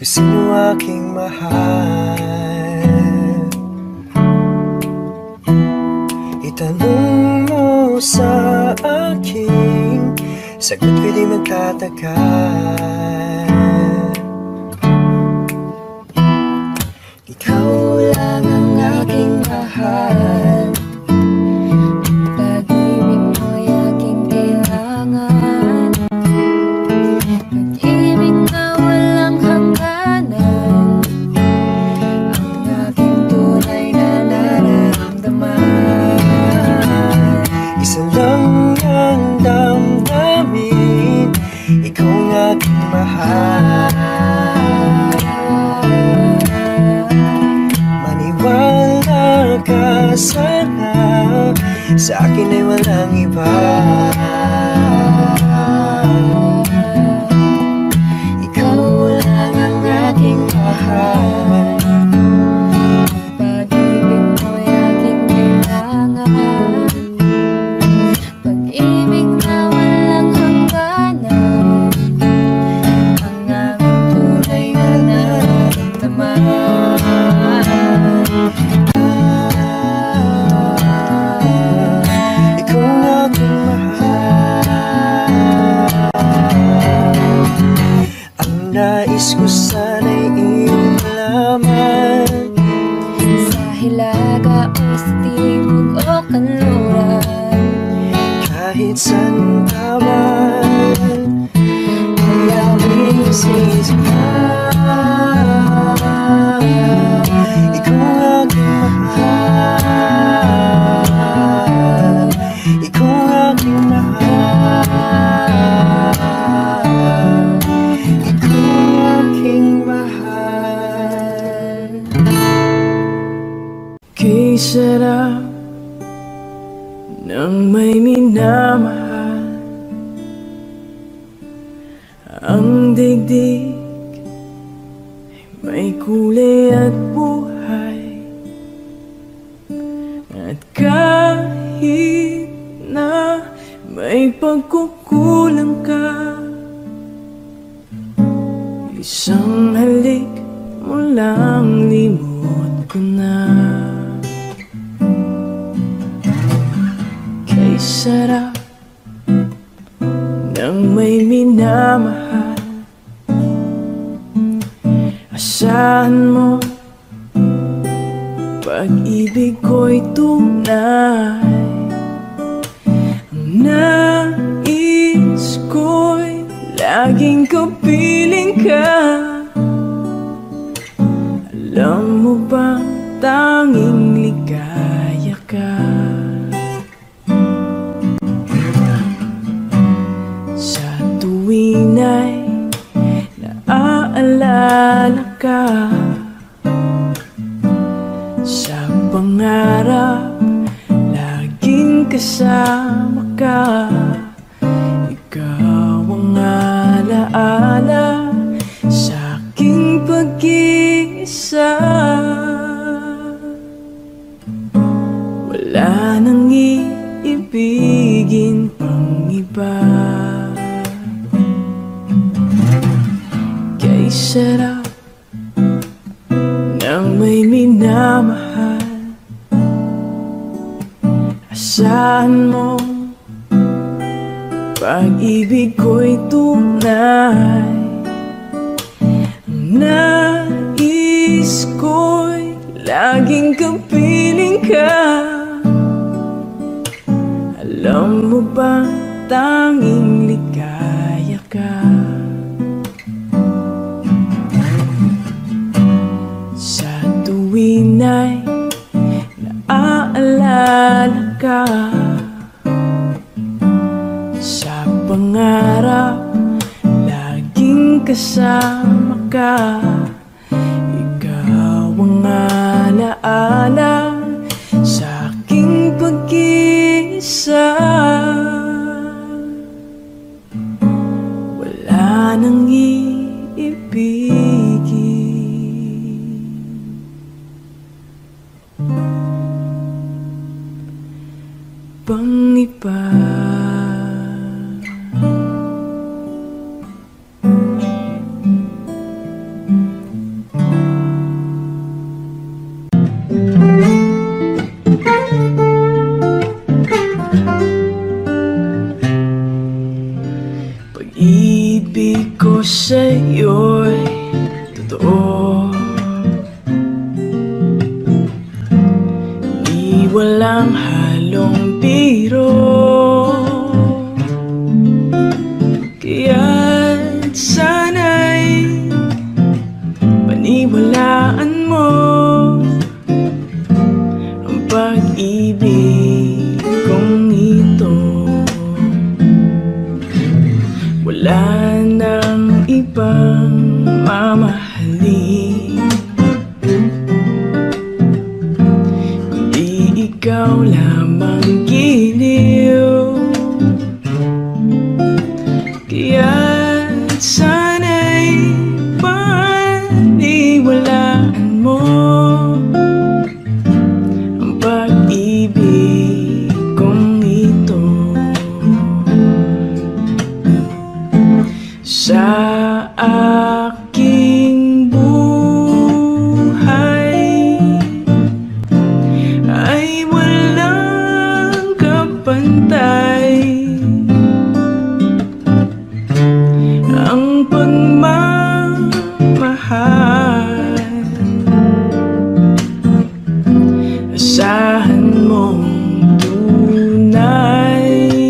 Sino aking mahal? Itanong mo sa akin, sagot ko'y di magtatagal. Ikaw lang ang aking mahal. Pag-ibig mo'y aking kailangan. Pag-ibig na walang hangganan, ang aking tunay na nararamdaman. Isa lang ang damdamin, ikaw ang aking mahal. Maniwala ka sana, sa akin ay walang iba. Ikaw lang ang aking mahal. Pag-ibig mo'y aking kailangan. Pag-ibig na walang hangganan, ang aking tunay na nararamdaman. Ikaw ang aking mahal. Ang nais ko sana'y iyong malaman. Sa hilaga o sa timog o kanluran, kahit saan ka man, ay aming sisipan. Ikaw ang aking mahal. Ikaw ang aking mahal. Ikaw ang aking mahal. Kay sarap ng may minamahal, ang digdig ay may kulay at buhay. At kahit na may pagkukulang ka, isang halik mo lang limot ko na. Kay sarap ng may minamahal, asahan mo pag-ibig ko'y tunay. Ang nais ko'y laging kapiling ka. Alam mo ba tanging ligaya ka? Sa tuwin ay naaalala ka. Sa pangarap laging kasama ka. Ikaw ang alaala sa aking pag-iisa. Wala nang iibigin pang iba. Kay sarap ng may minamahal, asahan mo pag-ibig ko'y tunay. Ang nais ko'y laging kapiling ka. Alam mo ba tanging ligaya ka? Sa tuwin ay naaalala ka. Sa pangarap laging kasama ka. Ikaw ang alaala sa aking pag-iisa. Wala nang iibigin pang iba. Iniwalaan mo ang pag-ibig kong ito. Wala nang ibang mamahalin kundi ikaw lamang giliw. Kaya't sana'y paniwalaan mo ang pag-ibig kong ito. Sa aking buhay ay walang kapantay ang pagmamahal. Asahan mong tunay.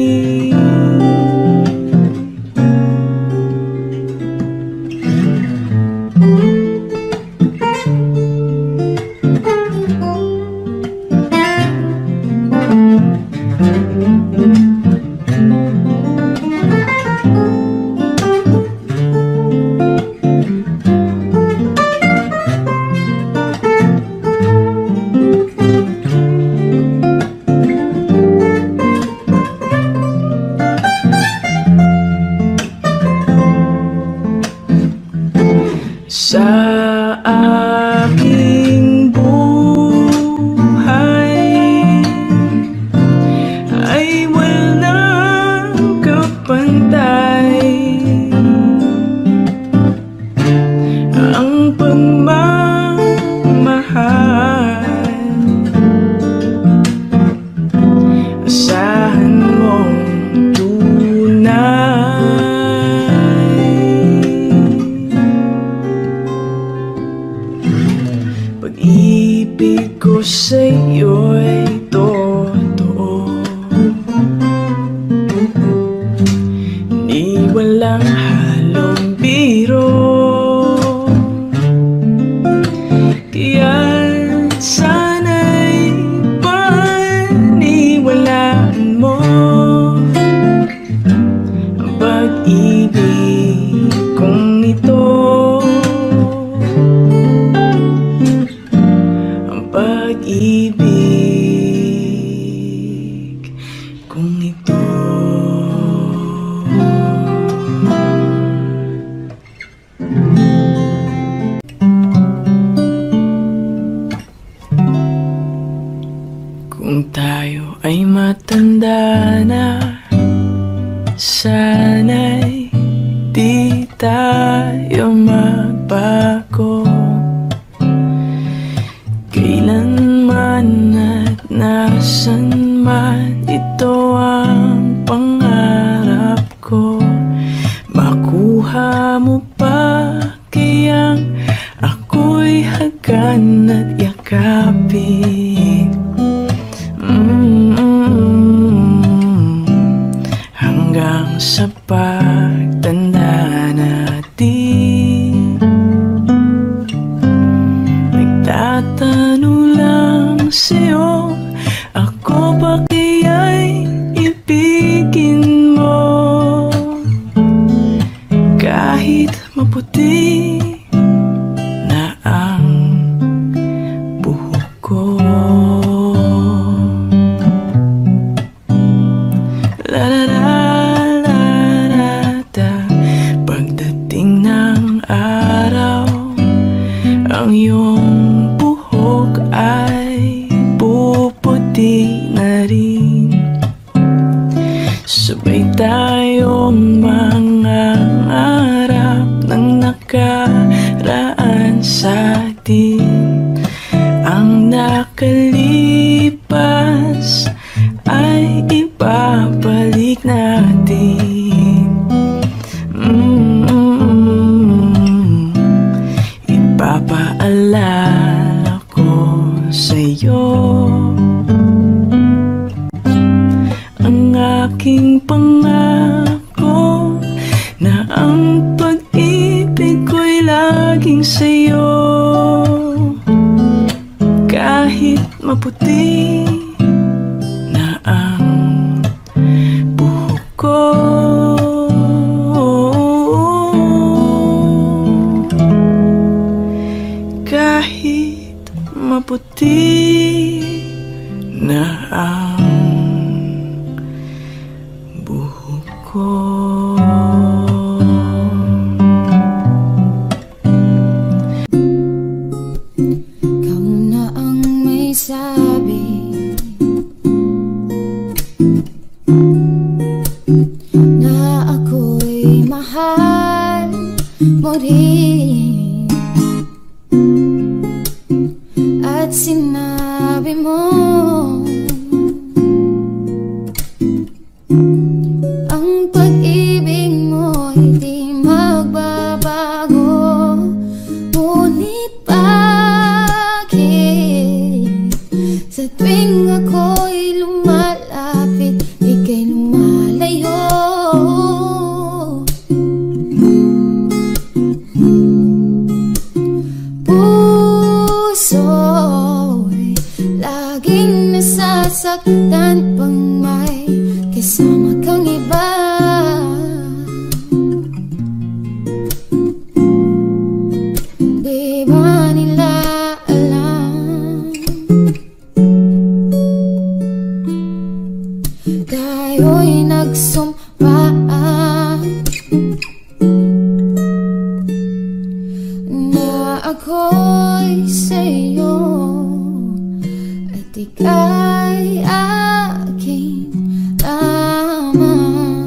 Sa aking buhay ay walang kapantay ang pagmamahal. Asahan mong tunay. Pag-ibig ko sa'yo'y totoo, ni walang halong biro. Kaya't sana'y paniwalaan mo ang pag-ibig kong ito. Pag-ibig kung ito. Kung tayo ay matanda na, sana'y di tayo magbago. Kailanman at nasan man, ito ang pangarap ko. Makuha mo pa kayang ako'y hagan at yakapin. Hanggang sa pagtanda natin, nagtatanong lang sa'yo, ako ba kaya'y ibigin mo? Kahit maputi na ang buhok ko. La la la la la da. Pagdating ng araw, ang iyong buhok ay puputi na rin. Sabay tayong mangangarap ng nakaraan sa atin. Ang nakalipas ay ibabalik natin. Ipapaalala ko sa'yo ang aking pangako na ang pag-ibig ko'y laging sa'yo. maputi na ang buhok ko. Kahit maputi na ang buhok ko. Ikaw na ang may sabi na ako'y mahal mo rin, at sinabi mo ang pag-ibig mo hindi magbabago. Ngunit bakit sa tuwing ako'y lumalapit, ika'y lumalayo? Puso'y laging nasasaktan pang may kasama kang iba. Di ba nila alam tayo'y nagsumpaan na ako'y sa'yo at ika'y aking lamang.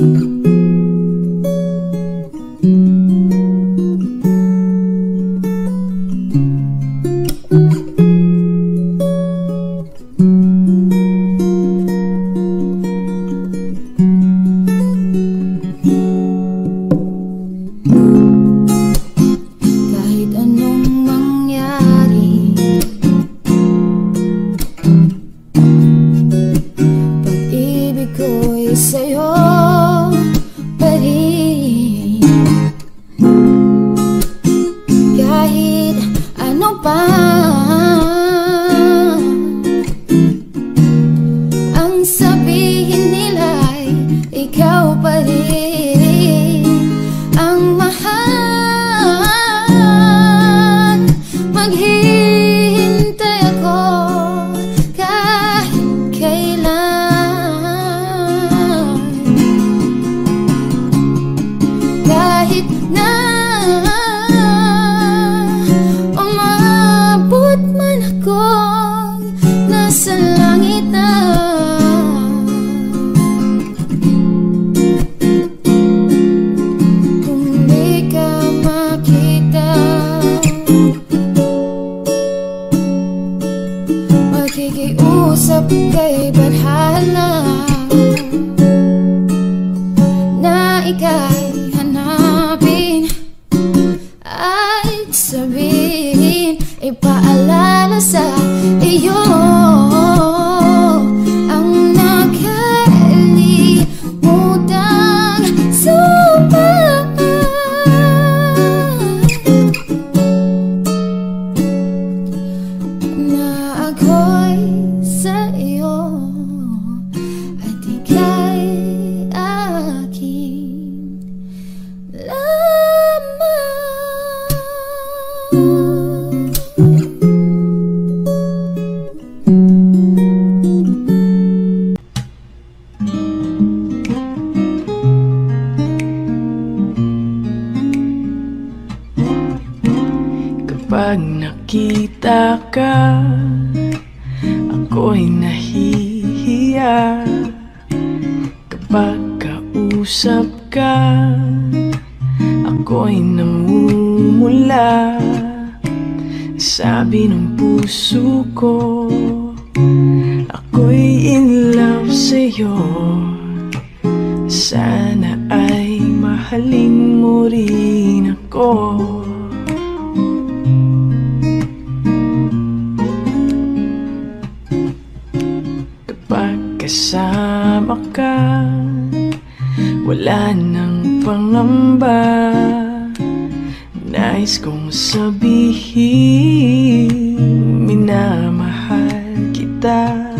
Kahit anong mangyari, pag-ibig ko'y sa'yo pa rin. Kahit ano pa ang sabihin nila'y ikaw pa rin ang mahal. Maghihintay ako kahit kailan, kahit na umabot man akong nasa langit na. Kung di ka makita, makikiusap kay Badhala na ika'y hanapin at sabihin, ipaalala sa iyo ang nakalimutang sumpa. Na ako'y sa iyo at ika'y aking lamang. Kapag nakita ka, ako'y nahihiya. Kapag kausap ka, ako'y namumula. Sabi ng puso ko, ako'y in love sa'yo. Sana ay mahalin mo rin ako. Kapag kasama ka, wala nang pangamba. Nais kong sabihin, minamahal kita,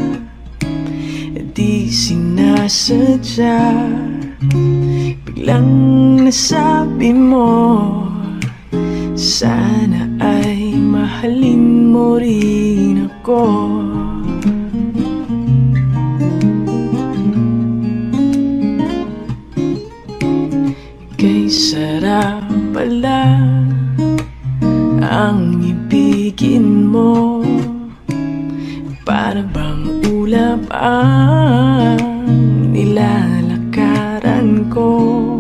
di sinasadya. Biglang nasabi mo, sana ay mahalin mo rin ako. Kay sarap pala ang ibigin mo, para bang ulap ang nilalakaran ko.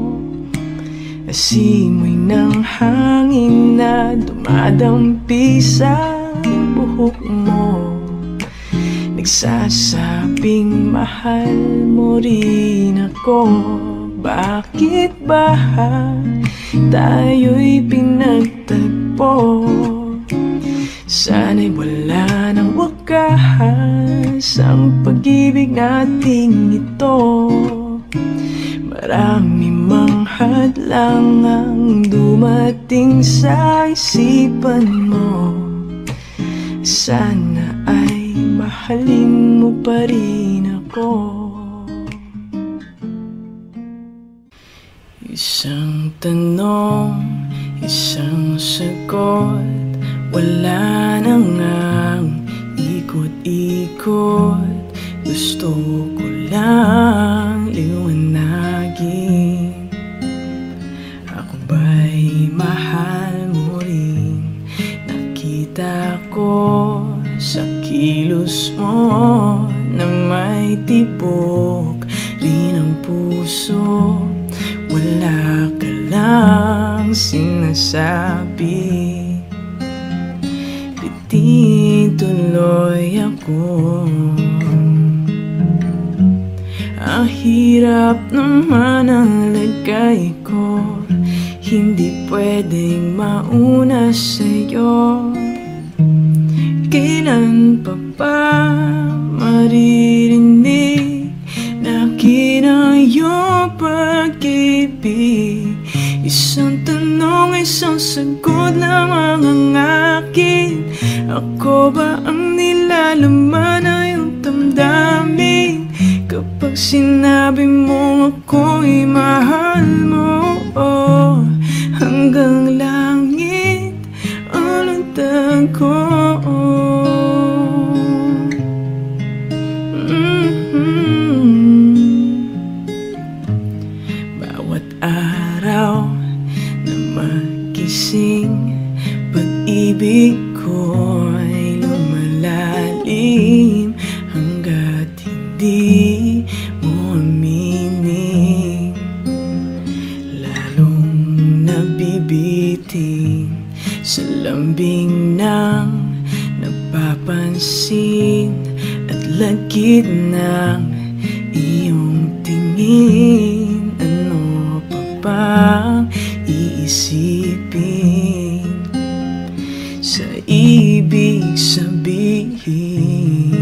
Asimoy ng hangin na dumadampi sa buhok mo, nagsasabing mahal mo rin ako. Bakit ba tayo'y pinagtagpo? Sana'y wala ng wakas ang pag-ibig nating ito. Marami mang hadlang ang dumating sa isipan mo, sana ay mahalin mo pa rin ako. Isang tanong, isang sagot, wala na ngang ikot-ikot. Gusto ko lang liwanagin, ako ba'y mahal mo rin? Nakita ko sa kilos mo na may tibok rin ang puso. Wala ka lang sinasabi, bitin tuloy ako. Ang hirap naman ang lagay ko, hindi pwedeng mauna sa'yo. Kailan pa ba maririnig na akin ang iyong pag-ibig? Isang tanong, isang sagot lamang ang akin. Ako ba ang nilalaman na iyong damdamin? Kapag sinabi mo ako'y mahal mo, oh, hanggang langit ang lundag ko. Bawat araw na magising, pag-ibig ko'y lumalalim hanggat hindi mo aminin. Lalong nabibitin sa lambing ng napapansin at lagid ng iyong tingin. Ano pa bang iisipin sa ibig sabihin?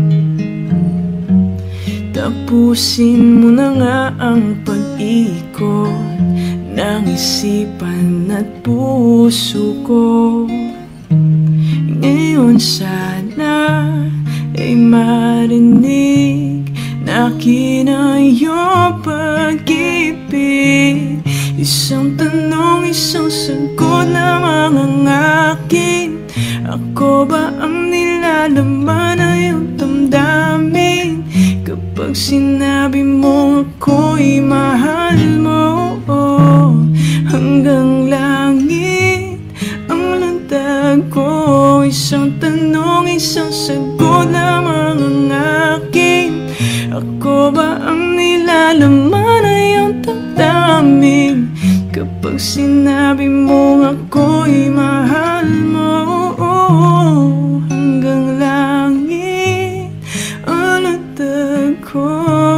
Tapusin mo na nga ang pag-ikot ng isipan at puso ko. Ngayon sana ay marinig na akin ang iyong pag-ibig. Isang tanong, isang sagot lamang ang akin. Ako ba ang nilalaman na iyong damdamin? Kapag sinabi mo ako'y mahal mo, oh, hanggang langit ang lundag ko. Isang tanong, isang sagot lamang ang akin. Ako ba ang nilalaman na iyong damdamin? Kapag sinabi mo ako'y mahal mo, oh, hanggang langit ang lundag ko.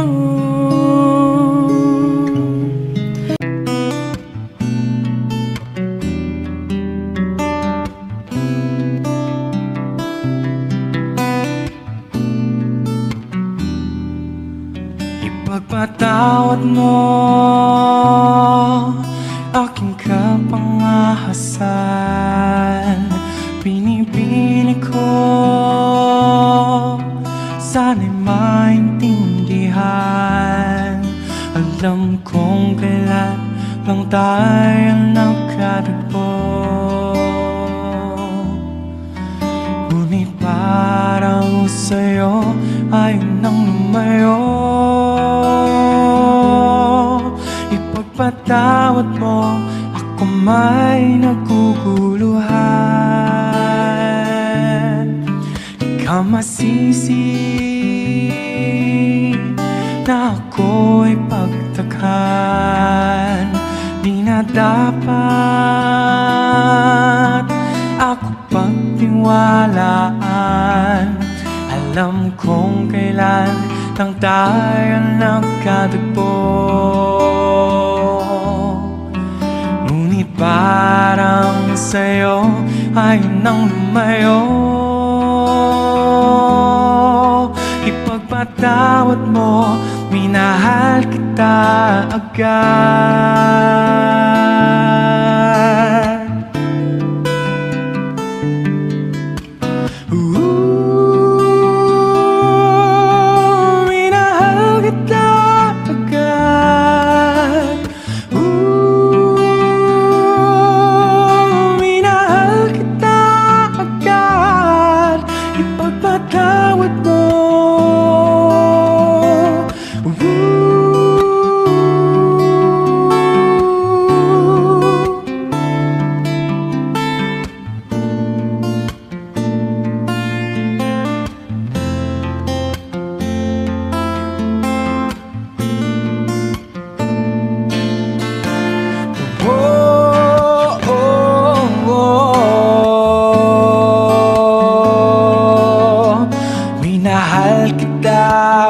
Ipagpatawad mo aking kapangahasan. Pinipili ko Alam kong kailan lang tayo nagkatagpo, ngunit parang sa'yo ayaw nang lumayo. Ipagpatawad mo, ako may naguguluhan. Di ka masisi na ako'y pagtakhan. Di na dapat ako pagtiwalaan. Alam kong kailan lang tayo nagkatagpo, ngunit parang sa'yo ayaw nang lumayo. Ipagpatawad mo, minahal kita agad. Minahal kita agad. Minahal kita agad. Ipagpatawad mo. Minahal kita,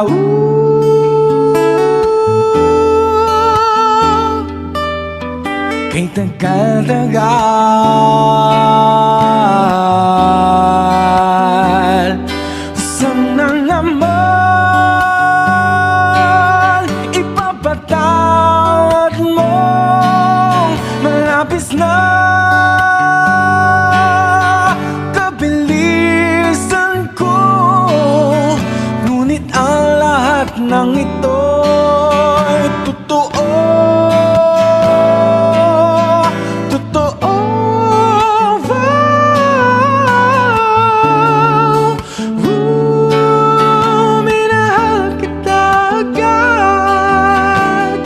kay tagal-tagal. Sana naman ipapatawad mo, malapis na kabilisan ko. Ngunit ang lahat ng ito'y totoo. Minahal kita agad.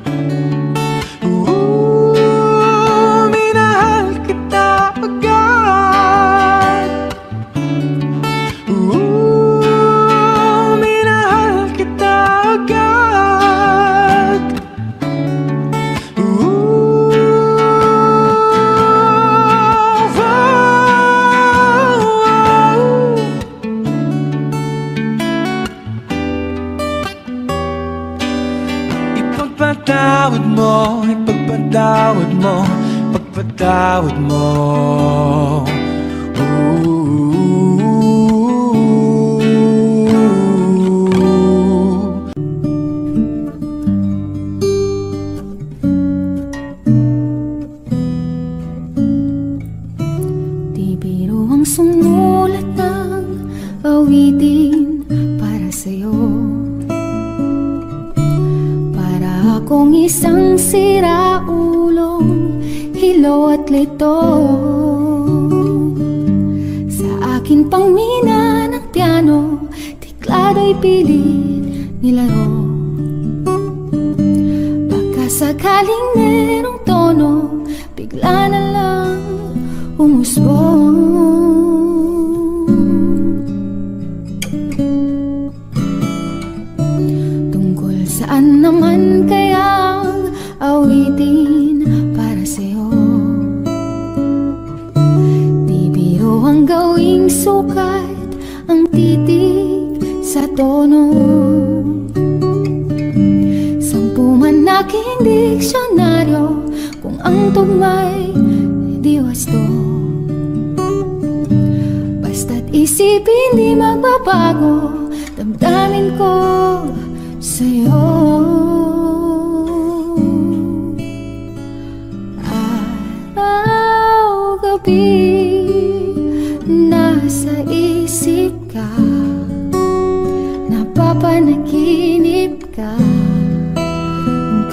Minahal kita agad. Minahal kita agad. Ipagpatawad mo, ipagpatawad mo, pagpatawad mo. Di biro ang sumulat ng awitin para sa'yo, para akong isang siraulong hilo at lito. Sa akin pangmina ng piano, tiklado'y pilit nilaro. Baka sakaling merong tono, bigla na lang umusbong. Tungkol saan naman kayang awitin para sa'yo? Di biro ang gawing sukat, ang titig sa tono. Sampu man aking diksyonaryo, kung ang tugma'y di wasto. Basta't isipin di magbabago, damdamin ko sa'yo. Araw-gabi nasa isip ka, napapanaginip ka.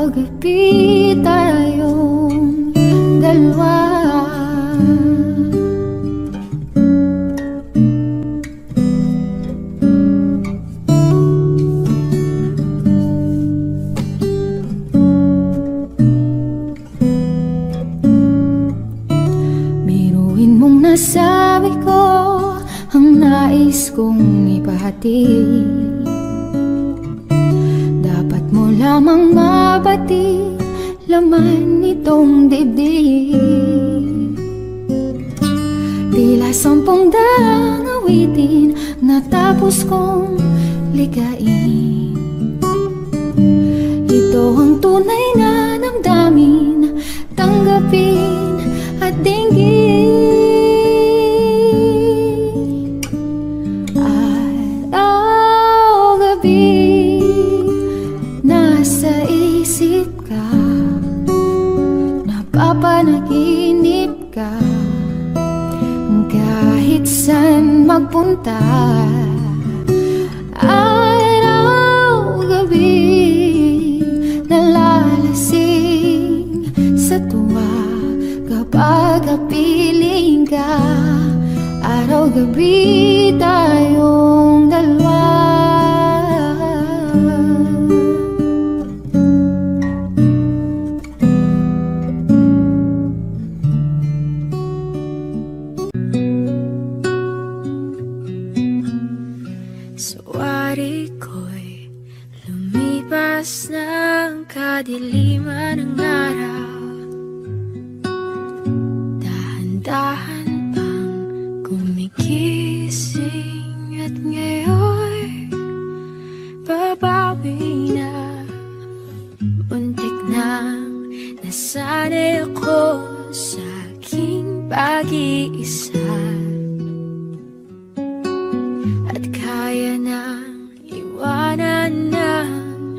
Araw-gabi tayong dalawa. Biruin mong nasabi ko ang nais kong ipahatid. Lamang mabati laman nitong dibdib. Tila 10 daang awitin natapos kong ligain. Ito ang tunay na damdamin, tanggapin at dinggin. Araw-gabi nasa isip ka, napapanaginip ka, kahit saan magpunta. Araw-gabi nalalasing sa tuwa kapag kapiling ka. Araw-gabi tayong dalawa. Kadiliman ng araw, dahan-dahan pang gumigising, at ngayon babawi na. Muntik nang nasanay ako sa aking pag-iisa, at kaya nang iwanan ng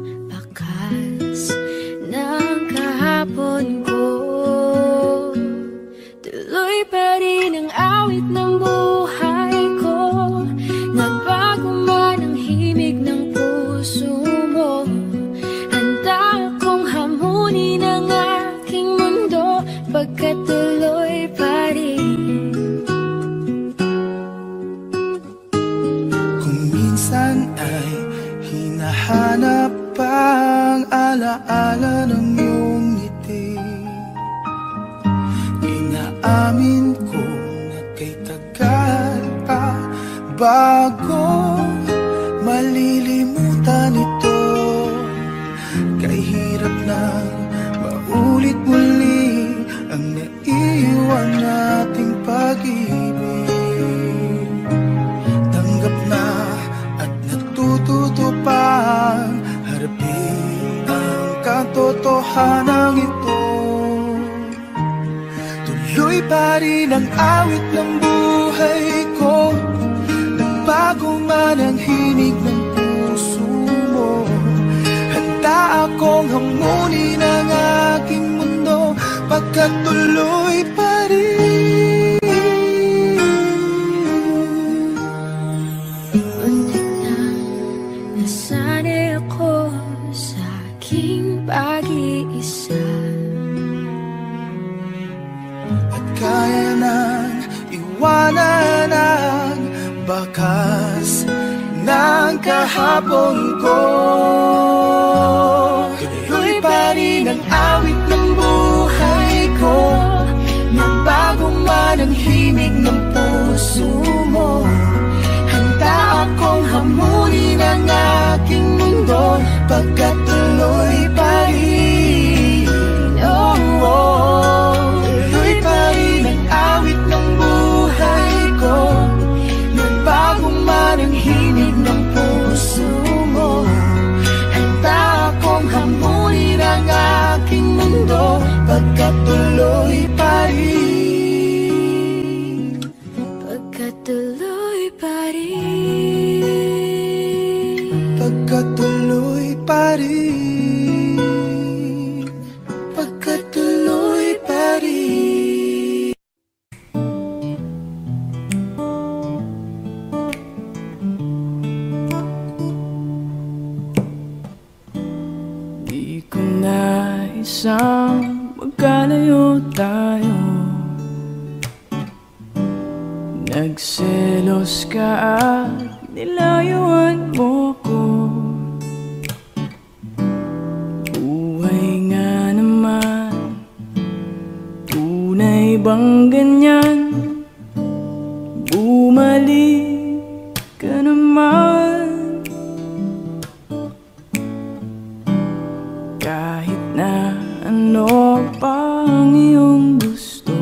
kahapon ko. Tuloy pa rin ang awit ng buhay ko, nagbago man ang himig ng puso mo. Handa akong hamunin ang aking mundo, pagkat tuloy pa rin. Kung minsan ay hinahanap ang alaala ng iyong ngiti, inaamin ko na kay tagal pa bago malilimutan ito. Kay hirap na maulit muli ang naiwan nating pag-ibig. Tanggap na at natututo pa harapin ang katotohanan ito. Tuloy pa rin ang awit ng buhay ko, nagbago man ang hinig ng puso mo. Handa akong hamunin ang aking mundo, pagkat tuloy pa rin. Muntik na nasanay ako sa aking pag-iisa, at kaya nang iwanan ang bakas ng kahapon ko. Tuloy pa rin ang awit ng buhay ko, nagbago man ang himig ng puso mo. Handa akong hamunin ang aking mundo, pagkat tuloy pa rin. Oh, oh. Tuloy pa rin ang awit ng buhay ko, nagbago man ang himig ng puso mo. Handa akong hamunin ang aking mundo, pagkat tuloy pa rin. pagkat tuloy pa rin. Pagkat tuloy pa rin. isang magkalayo tayo. Nagselos ka at nilayuan mo ko. Buhay nga naman, tunay bang ganyan? Bumalik ka naman. Kahit na ano pa ang iyong gusto,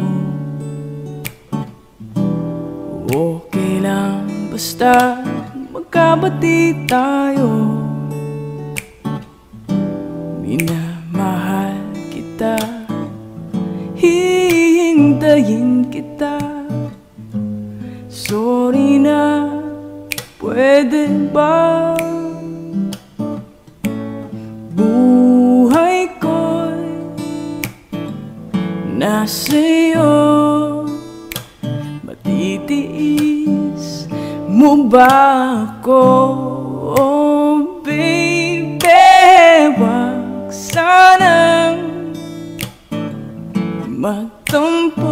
okay lang basta magkabati tayo. Minamahal kita, hihintayin kita. Sorry na, pwede ba? Buhay ko'y nasa'yo. Matitiis mo ba ako? Oh baby, wag sanang magtampo.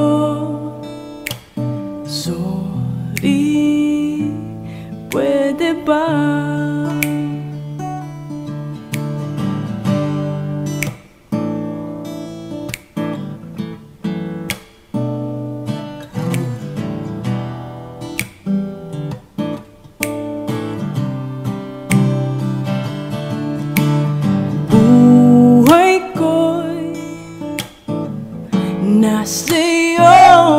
Sorry, pwede ba? Buhay ko'y nasa'yo.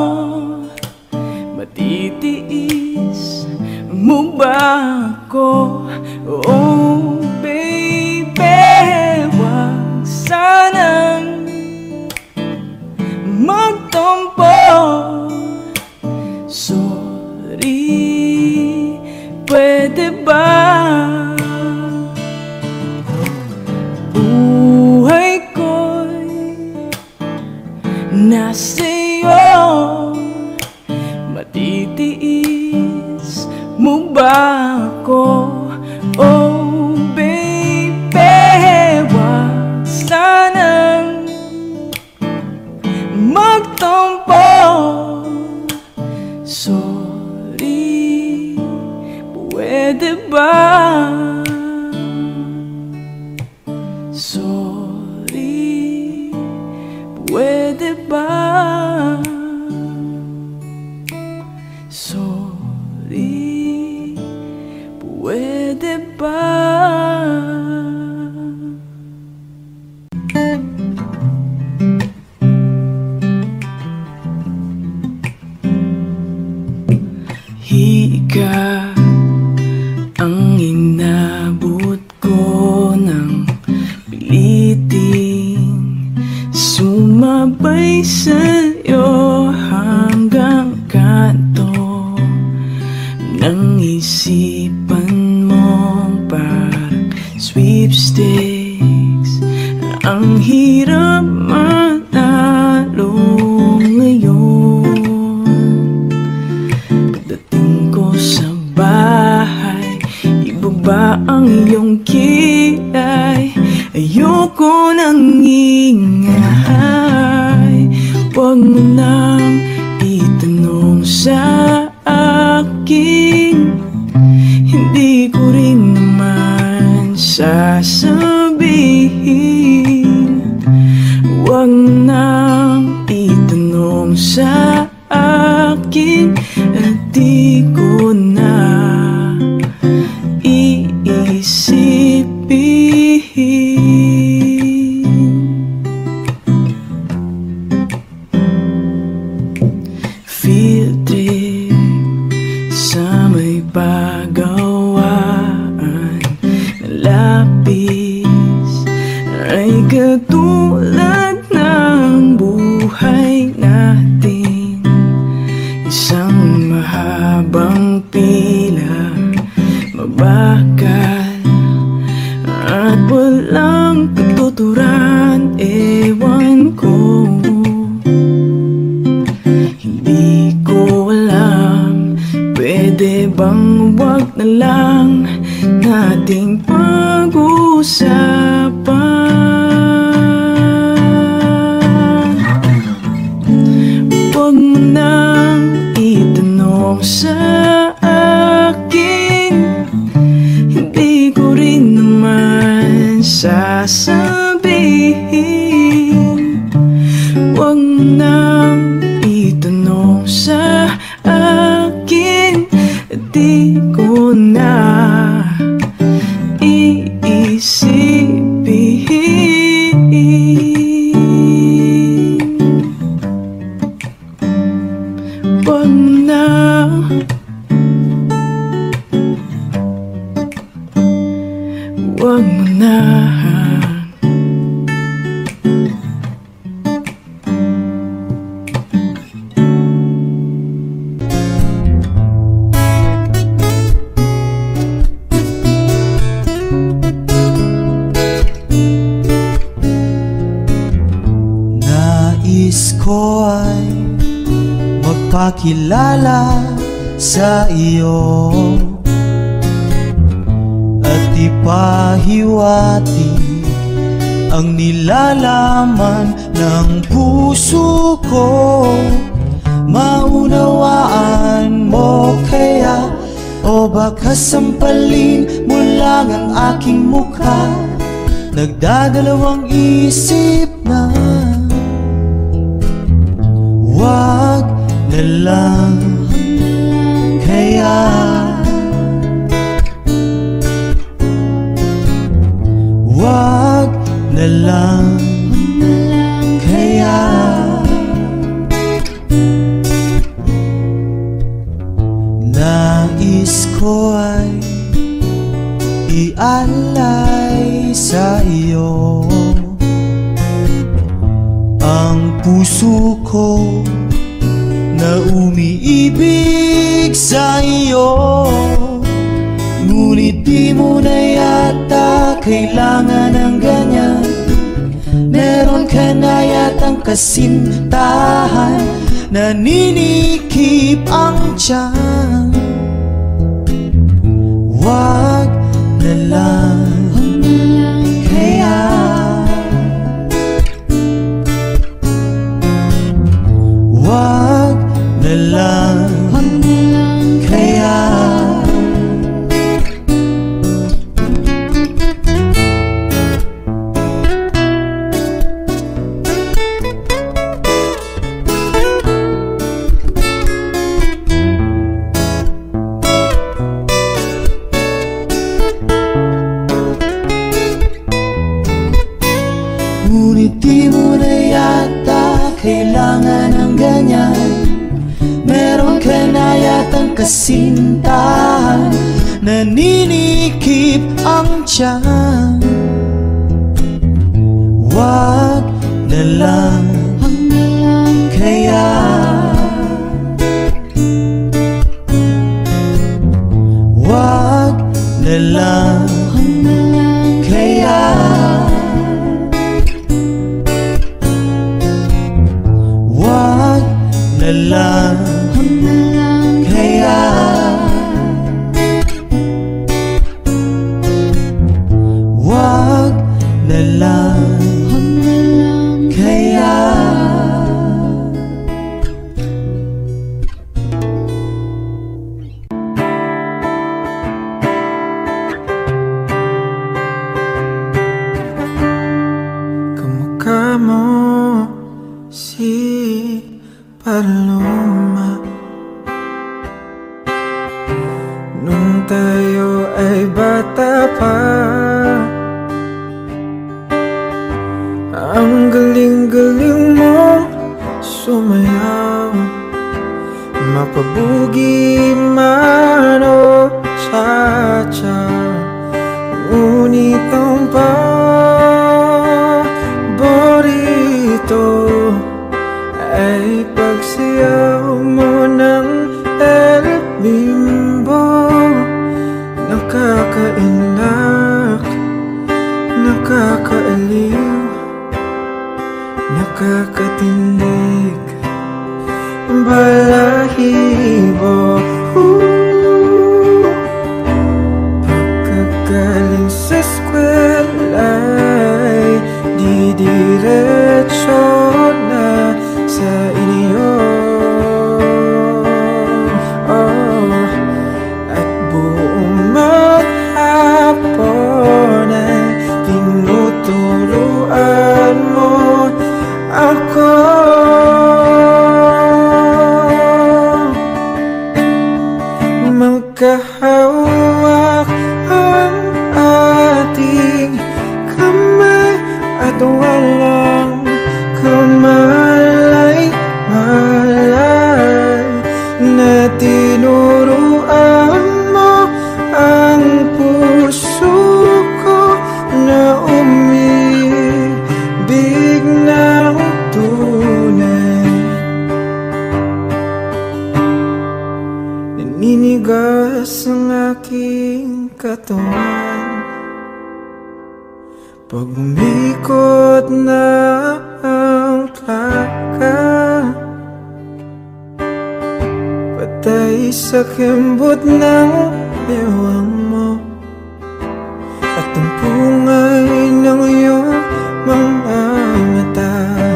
Matitiis mo ba ako? Oh baby, wag sanang magtampo. Sorry, pwede ba? Buhay ko'y nasa'yo. Matitiis mo ba ako? Oh baby, wag sanang magtampo. Sorry, pwede ba? Sorry, pwede ba? Sorry, pwede ba? Higa ang inabot ko ng piliting sumabay sa'yo hanggang kanto ng isipan mong parang sweepstakes. Ang hirap manalo ngayon. Pagdating ko sa bahay, ibaba ang iyong kilay. Ayoko nang ingay. Huwag mo nang itanong sa akin, hindi ko rin naman sasabihin. Huwag mo nang itanong sa akin, at di ko na iisipin. Field trip sa may pagawaan na lapis ay katulad ng buhay natin. Isang mahabang pila, mabakal at walang katuturan. Ewan ko, hindi ko alam. Pwede bang wag na lang nating pag-usapan? itinanong sa akin, hindi ko rin naman sasabihin. Huwag nang itanong sa akin, di ko na iisipin. Huwag na, huwag mo na. Nais ko ay magpakilala sa iyo at ipahiwatig ang nilalaman ng puso ko. Maunawaan mo kaya, o baka sampalin mo lang ang aking mukha? Nagdadalawang isip na wag na lang kaya. Wag na lang kaya. Nais ko ay ialay sa iyo ang puso ko na umiibig sa iyo. Ngunit di mo na yata kailangan ng ganyan. Meron ka na yatang kasintahan, naninikip ang tiyan. Wag na lang kaya. Wag na lang kaya. Ngunit di mo na yata kailangan ng ganyan. Meron ka na yatang kasintahan, naninikip ang tiyan. Wag na lang kaya. Wag na lang kaya. Wag na lang kaya. Wag na lang kaya. Kamukha mo si Paloma nung tayo ay bata pa. Ang galing-galing mong sumayaw, mapabugi man o cha-cha. Ngunit ang paborito ay pagsayaw mo ng El Bimbo. Nakakainak, nakakaaliw, nakakatindig, balahibo. Pagkagaling sa eskwela'y didiretso na sa inyo. Oh. magkahawak ang ating kamay at walang kamalay-malay na tinuruan mo ang puso ko na umibig ng tunay. Naninigas ang aking katawan pag umikot na ang plaka, patay sa kembot ng bewang mo at ang pungay ng iyong mga mata.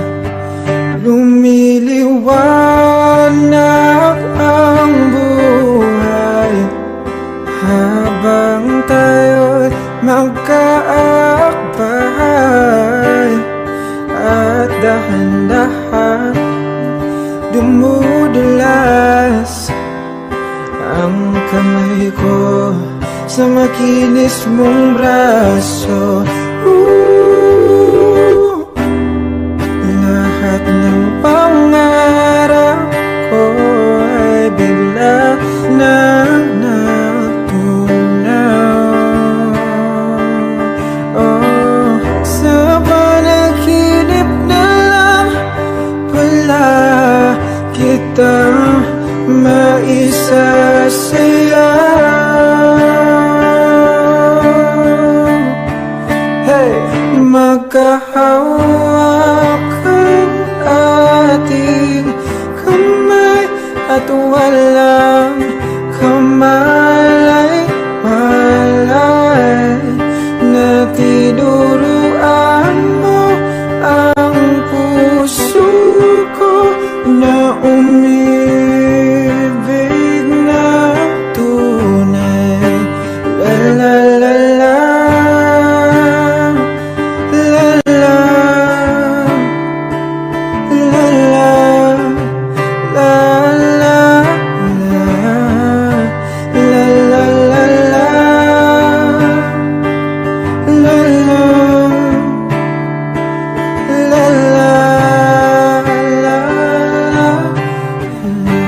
Lumiliwanag ang buhay habang tayo'y magkaakbay, at dahan-dahan dumudulas ang kamay ko sa makinis mong braso. Lahat ng pangarap ko ay bigla nang natunaw. Oh, sa panaginip na lang pala kita maisasayaw. Hey, magkahawak ang ating kamay at walang kamalay-malay na tinuruan mo ang puso ko na umibig na tunay. La la la la, la la, la la, la la, la la la, la la, la la.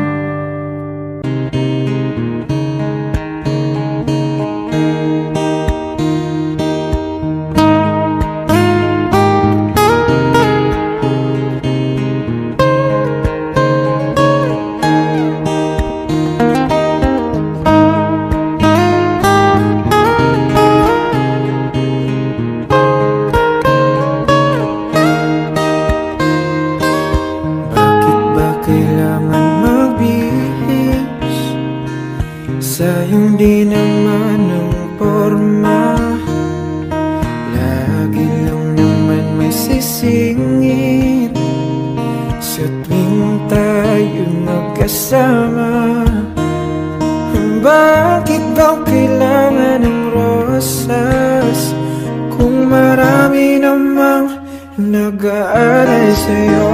Bakit ba kailangan magbihis sa iyong di naman ang porma? Lagi lang naman may sisingit sa tuwing tayo magkasama. Bakit ba kailangan ng rosas kung marami namang nag-aalay sa'yo?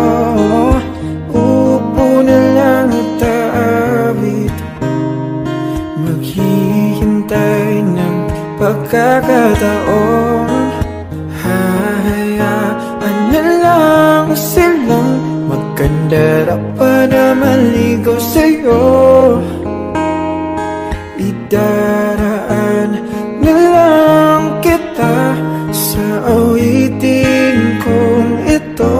Upo na lang at aabit, maghihintay ng pagkakataon. Hahayaan na lang silang magkandara pa na maligaw sa'yo. Idaraan na lang kita sa awitin kong ito,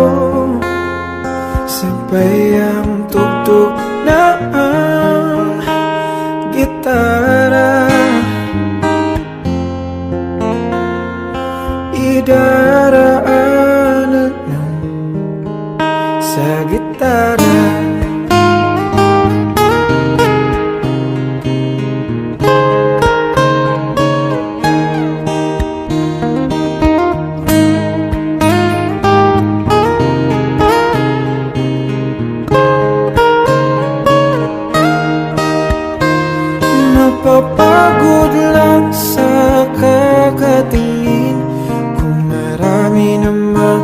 sabay ang tugtog na ang gitara. Idaraan na lang sa gitara. Napapagod lang sa kakatingin kung marami namang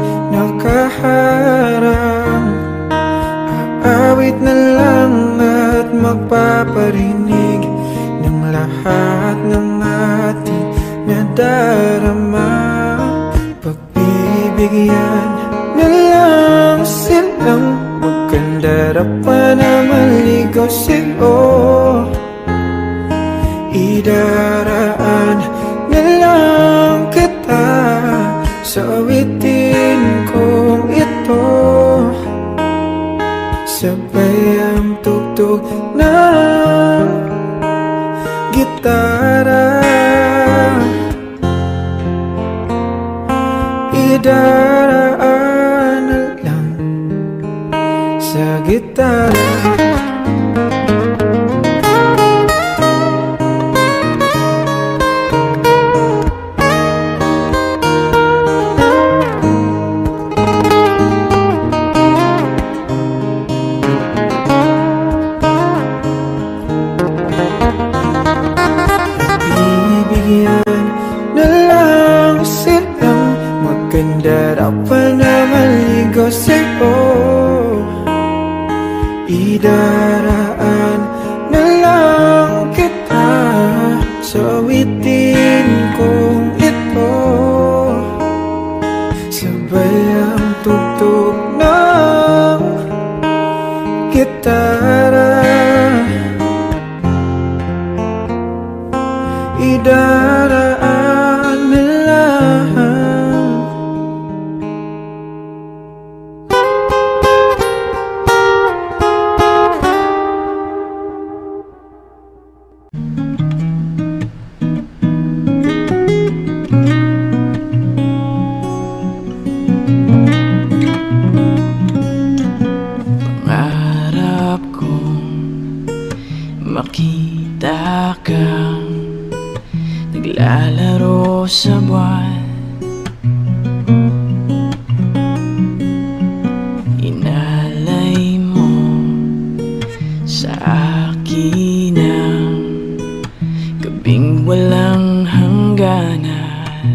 nakaharang. Aawit na lang at magpaparinig nadarama. Pagbibigyan na lang silang magkandara pa na maligaw sa'yo. Idaraan na lang kita sa awitin kong ito. Sabay ang tugtog ng gitara. Idaraan na lang sa gitara. Harapan na maligaw sa'yo. Idaraan na lang kita sa awitin kong ito. Sabay ang tugtog ng gitara. Idaraan na lang. Makita kang naglalaro sa buwan. Inalay mo sa akin ang gabing walang hangganan.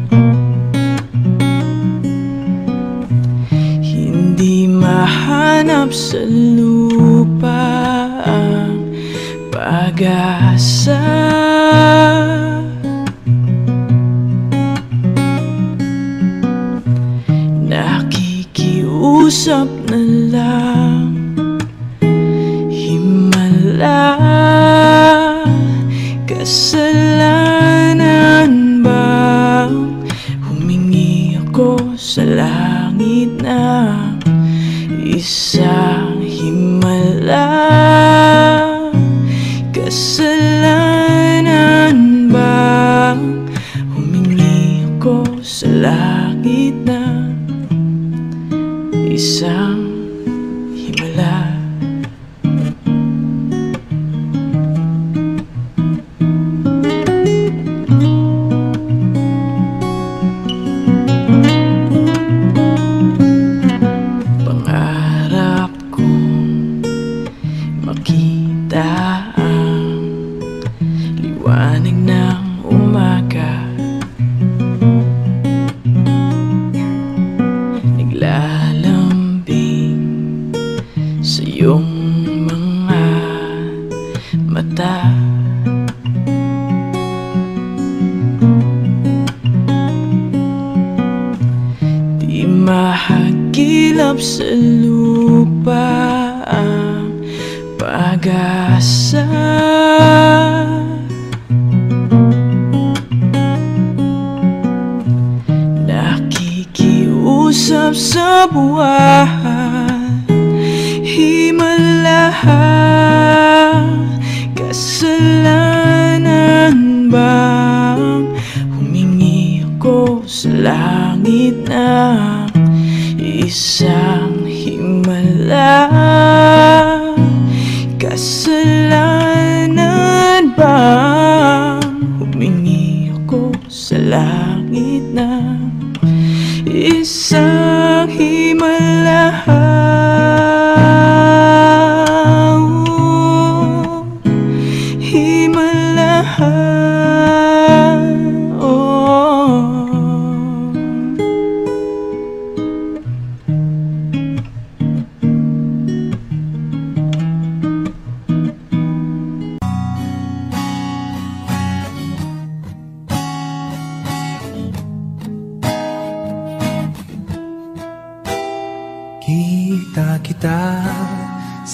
Hindi mahanap sa lupa ang pag-asa. Nakikiusap na lang, himala. Kasalanan bang humingi ako sa langit na isang himala? Kasalanan bang humingi ako sa langit na isang himala? Pangarap kong makita ang liwanag ng umaga. Naglalambing sa iyong mga mata. Di mahagilap sa lupa ang pag-asa. Nakikiusap sa buwan, himala. Kasalanan bang humingi ako sa langit na isang himala? Kasalanan bang humingi ako sa langit na isang himala? Himala.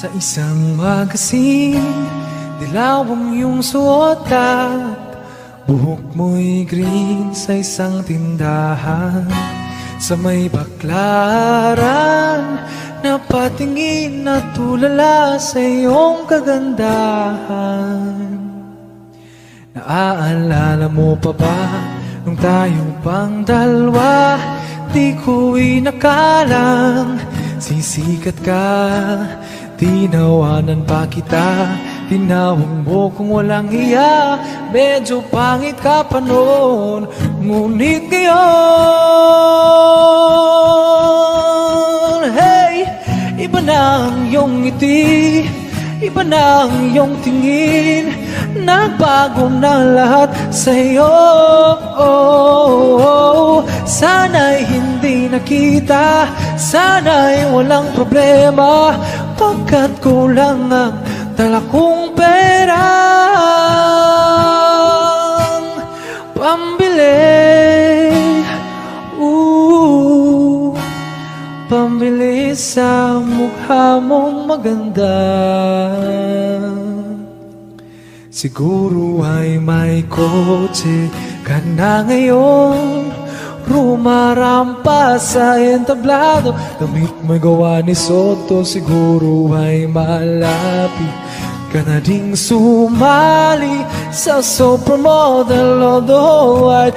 Sa isang magasin, dilaw ang iyong suot at buhok mo'y green sa isang tindahan. Sa may baklaran, napatingin at tulala sa iyong kagandahan. Naaalala mo pa ba nung tayo pang dalawa? Di ko inakalang sisikat ka. Tinawanan pa kita, tinawag mo kung walang hiya. Medyo pangit ka pa noon, ngunit ngayon, hey, iba na ang iyong ngiti, iba na ang iyong tingin. Nagbago na lahat sa'yo. Sana'y hindi nakita, sana'y walang problema, pagkat kulang ang dala kong perang pambili, pambili sa mukha mong maganda. Siguro ay may kotse ka na ngayon, rumarampa sa entablado, damit mo'y gawa ni Soto. Siguro ay malapit ka na ding sumali sa supermodel of the wide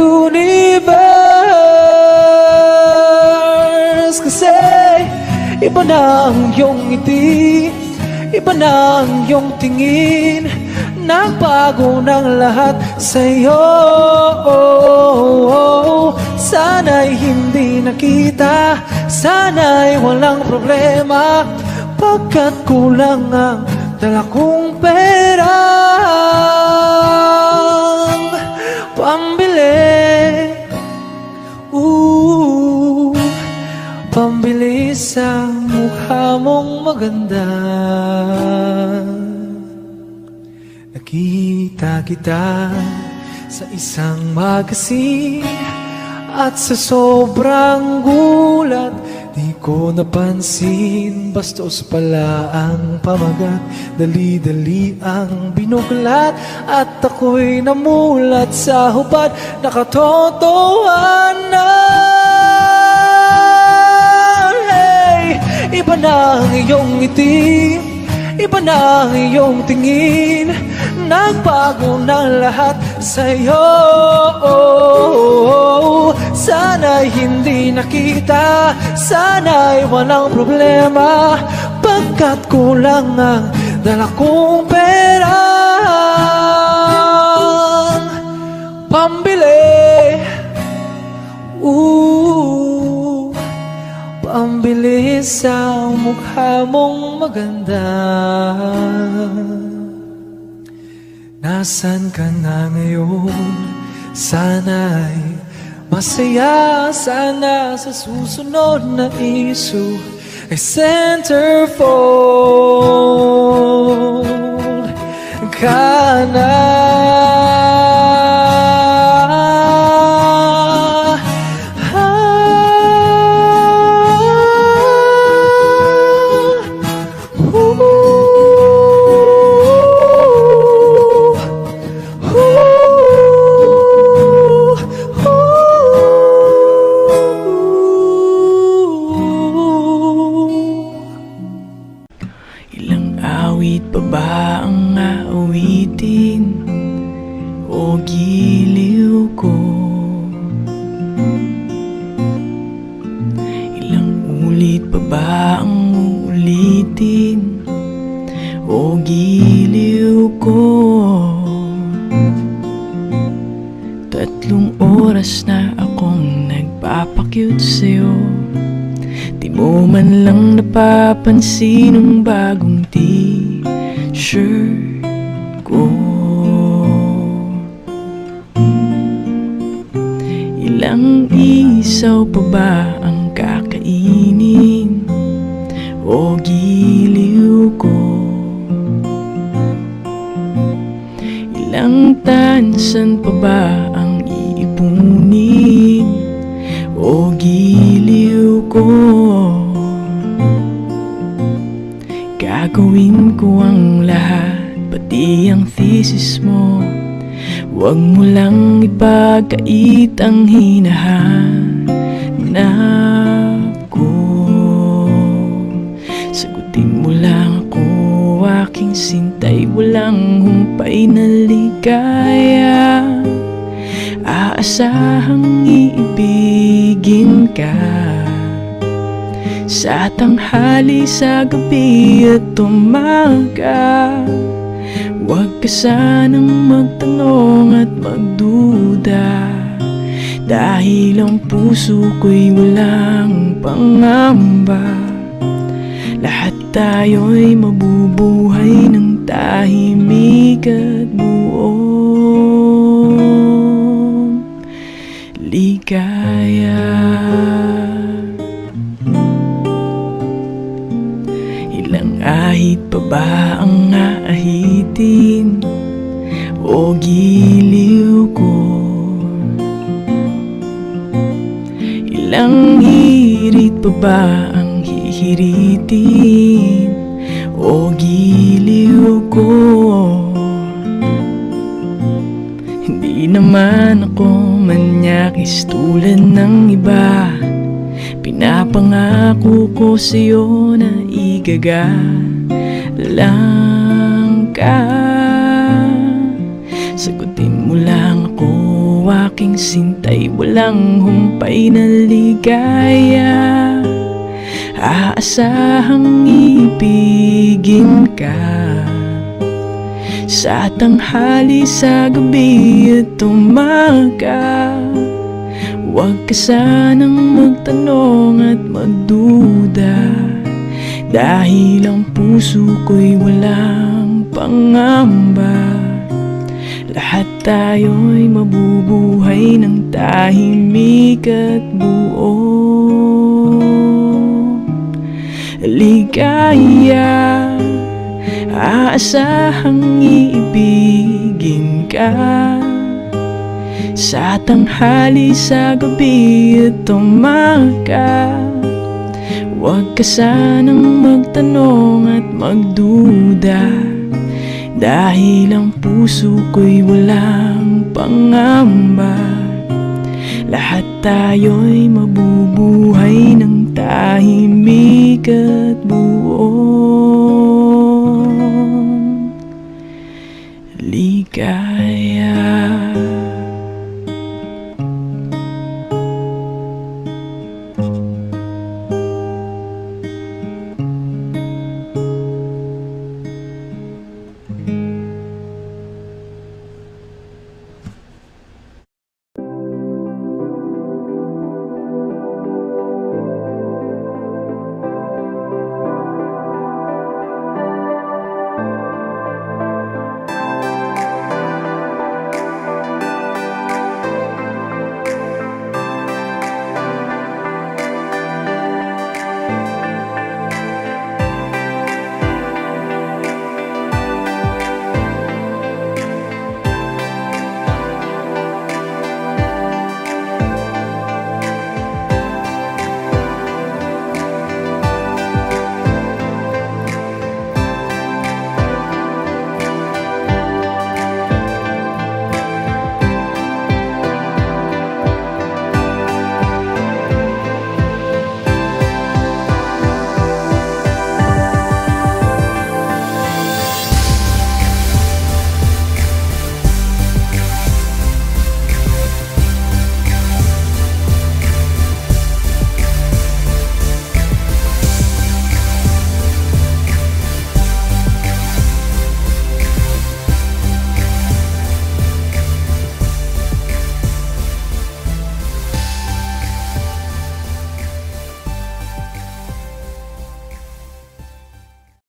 universe. Kasi iba na ang iyong ngiti, iba na ang iyong tingin. Nagbago ng lahat sa'yo. Sana'y hindi nakita, sana'y walang problema, pagkat kulang ang dala kong perang pambili, pambili sa mukha mong maganda. Nakita kita sa isang magasin, at sa sobrang gulat, di ko napansin, bastos pala ang pamagat. Dali-dali ang binuklat, at ako'y namulat sa hubad na katotohanan. Hey, iba na ang iyong ngiti, iba na ang iyong tingin. Nagbago ng lahat sa'yo. Sana'y hindi nakita, sana'y walang problema, pagkat kulang ang dala kong perang pambili, pambili sa mukha mong maganda. Nasaan ka na ngayon? Sana'y masaya, sana sa susunod na issue ay centerfold ka na. Napapansin ang bagong t-shirt ko. Ilang isaw pa ba ang kakainin o giliw ko? Ilang tansan pa ba ang iipunin o giliw ko? Gagawin ko ang lahat, pati ang thesis mo. Huwag mo lang ipagkait ang hinahanap ko. Sagutin mo lang ako, aking sintay, walang humpay na ligaya. Aasahang iibigin ka sa tanghali, sa gabi at umaga. Huwag ka sanang magtanong at magduda, dahil ang puso ko'y walang pangamba. Lahat tayo'y mabubuhay ng tahimik at buong ligaya. Ilang ahit pa ba ang aahitin o giliw ko? Ilang hirit pa ba ang hihiritin o giliw ko? Hindi naman ako manyakis tulad ng iba. Pinapangako ko sa'yo na igagalang ka. Sagutin mo lang ako, aking sintay, walang humpay na ligaya. Aasahang ibigin ka sa tanghali, sa gabi at umaga. Huwag ka sanang magtanong at magduda, dahil ang puso ko'y walang pangamba. Lahat tayo'y mabubuhay ng tahimik at buong ligaya. Aasahang iibigin ka sa tanghali, sa gabi at umaga. Huwag ka sanang magtanong at magduda, dahil ang puso ko'y walang pangamba. Lahat tayo'y mabubuhay ng tahimik at buong ligaya.